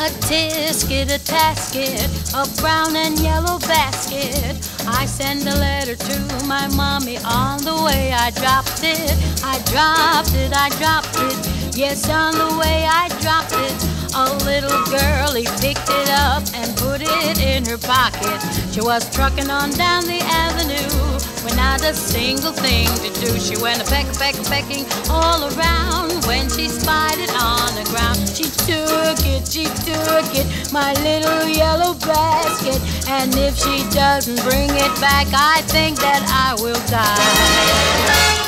A tisket, a tasket, a brown and yellow basket. I send a letter to my mommy. On the way I dropped it, I dropped it, I dropped it. Yes, on the way I dropped it. A little girlie picked it up and put it in her pocket. She was trucking on down the avenue with not a single thing to do. She went a-pecking all around. When she spied it on the ground, she took it, my little yellow basket. And if she doesn't bring it back, I think that I will die.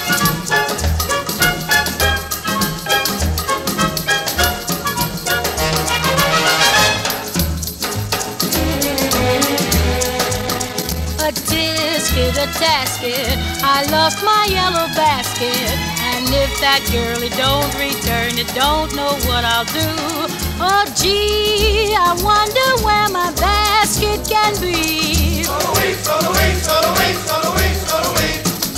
A tisket, a tasket, I lost my yellow basket. And if that girlie don't return it, don't know what I'll do. Oh gee, I wonder where my basket can be. Throw away, throw away, throw away, throw away, throw away.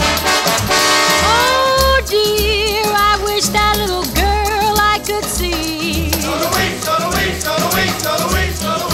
Oh dear, I wish that little girl I could see. Throw away, throw away, throw away, throw away, throw away.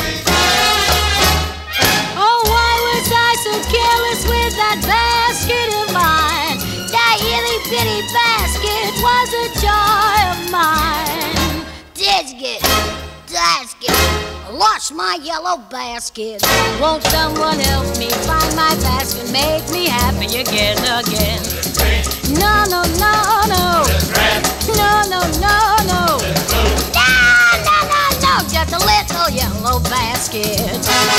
So careless with that basket of mine. That itty bitty basket was a joy of mine. Tisket, tasket, I lost my yellow basket. Won't someone help me find my basket? Make me happy again. No, no, no, no. No, no, no, no. No, no, no, no. Just a little yellow basket.